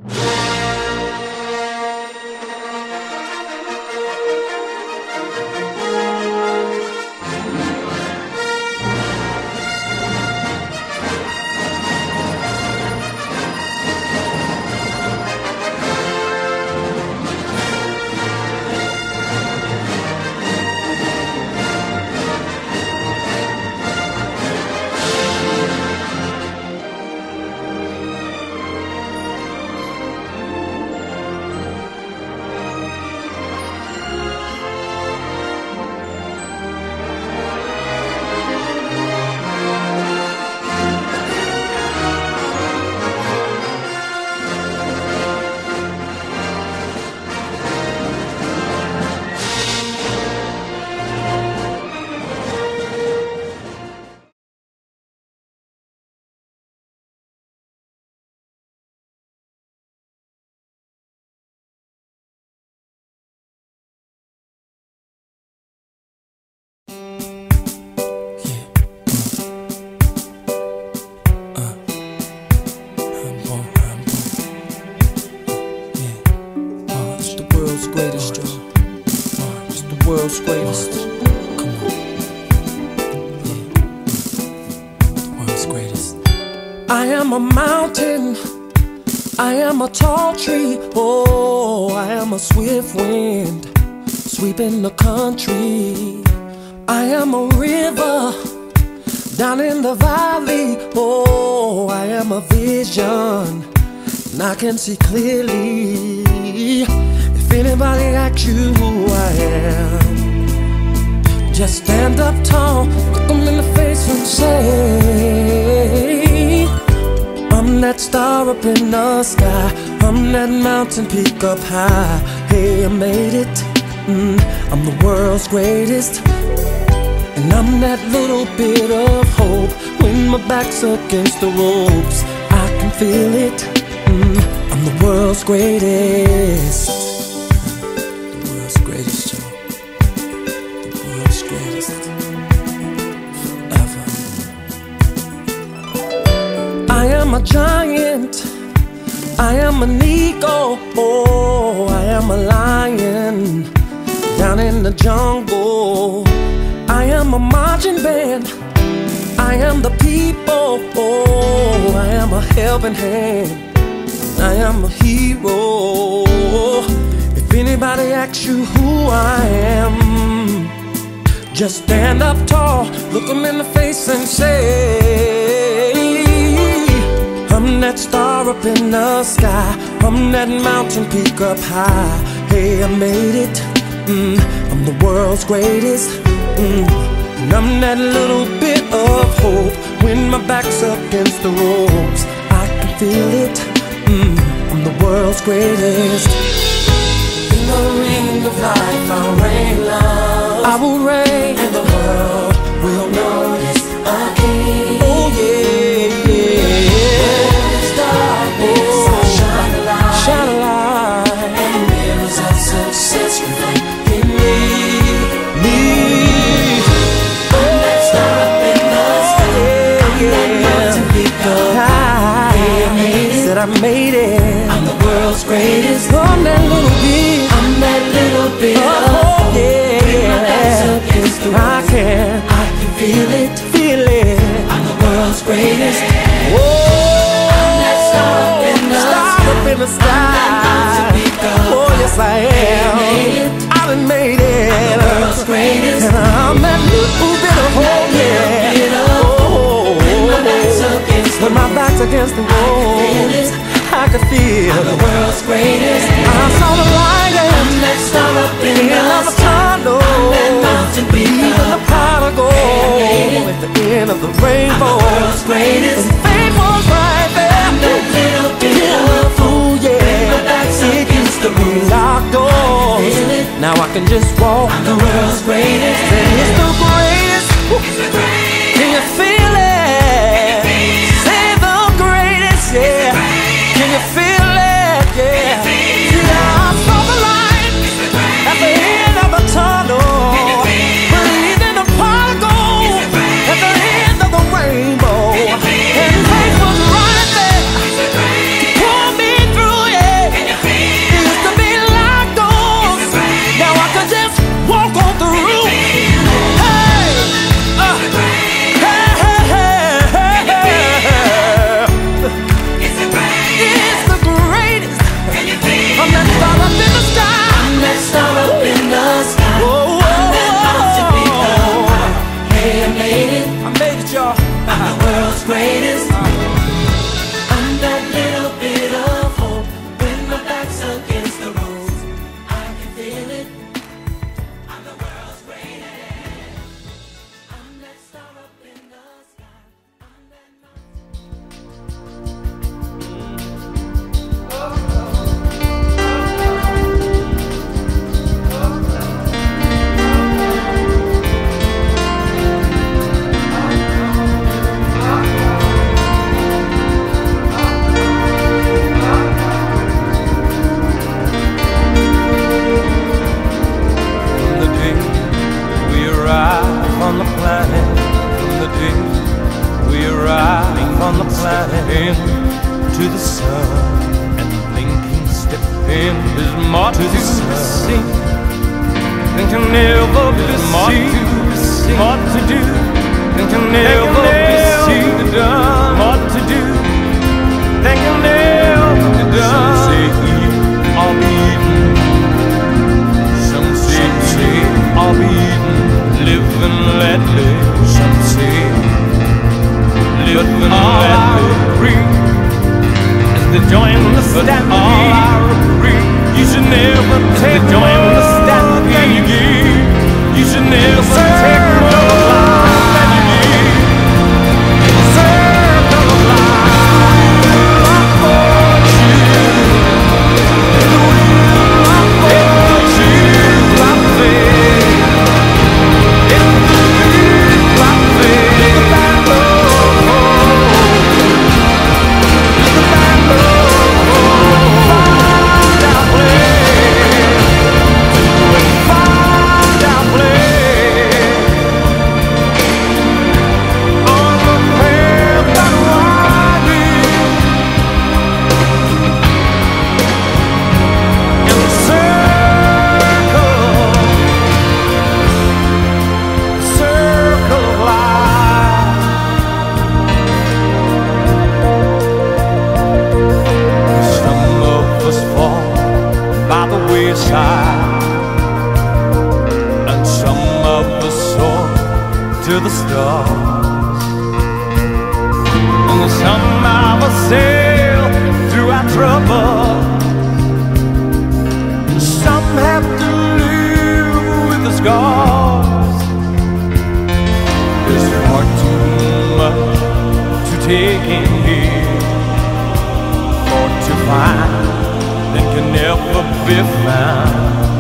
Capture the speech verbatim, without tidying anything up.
Greatest, Joe. Uh, it's the world's greatest. Come on. Yeah. The world's greatest. I am a mountain. I am a tall tree. Oh, I am a swift wind sweeping the country. I am a river down in the valley. Oh, I am a vision and I can see clearly. If anybody asks you who I am, just stand up tall, look them in the face and say, I'm that star up in the sky, I'm that mountain peak up high. Hey, I made it, mm, I'm the world's greatest. And I'm that little bit of hope when my back's against the ropes. I can feel it, mm, I'm the world's greatest. I am a giant, I am an eagle, oh, I am a lion down in the jungle. I am a marching band, I am the people, oh, I am a helping hand, I am a hero. If anybody asks you who I am, just stand up tall, look them in the face and say, I'm that star up in the sky, I'm that mountain peak up high. Hey, I made it, mm, I'm the world's greatest, mm, and I'm that little bit of hope when my back's up against the ropes. I can feel it, mm, I'm the world's greatest. In the ring of life I'll reign love, I will reign, and the world will notice a king. Oh yeah, yeah. Darkness, I'll shine a light, shine a light, and mirrors of success reflect in me, me. I'm that star up in the sky, I'm that mountain peak up high. I made it, said I made it, I'm the world's greatest. I'm that little bit, I'm that little bit of hope, yeah, yeah. I can, I can feel it, feel it, I'm the world's greatest. Whoa. In the sky, oh yes I am, I done made it, I'm the world's greatest. And I'm that little bit of hope, yeah, oh, when my back's against the wall, I could feel I'm the world's greatest. I saw the light, I'm that star up in the tunnel, I'm that mountain peak, even the pot of gold at the end of the rainbow, I'm the world's greatest. And fate was right there, I'm that little bit of fool, yeah, it used to be locked doors, now I can just walk. I'm the world's greatest, and it's the greatest. It's the greatest. Can you feel it? Say the greatest, yeah. Can you feel it? Yeah. Yeah, I saw the light at the end of the tunnel, believed in the pot of gold at the end of the rainbow, and faith was right there to pull me through, yeah. sun, and blinking step in is more to see than can never be seen, more to do than can never be seen, more to do than can never be done. Some say I'll be eaten, some say I'll be eaten, live and let live. Some say live and let live. As they join the stampede, you should never take join the stampede. You should never take no life that you need. Circle of life, fortune, the wheel of fortune, I fade. In the deep, I fade. The battle, the battle, find our play, find our play on the path that winding in the circle, circle of life. Some of us fall by the wayside, and some of us soar to the stars, and some of us sail through our trouble, and some have to live with the scars. There's far too much to take in here, or to find that can never be found.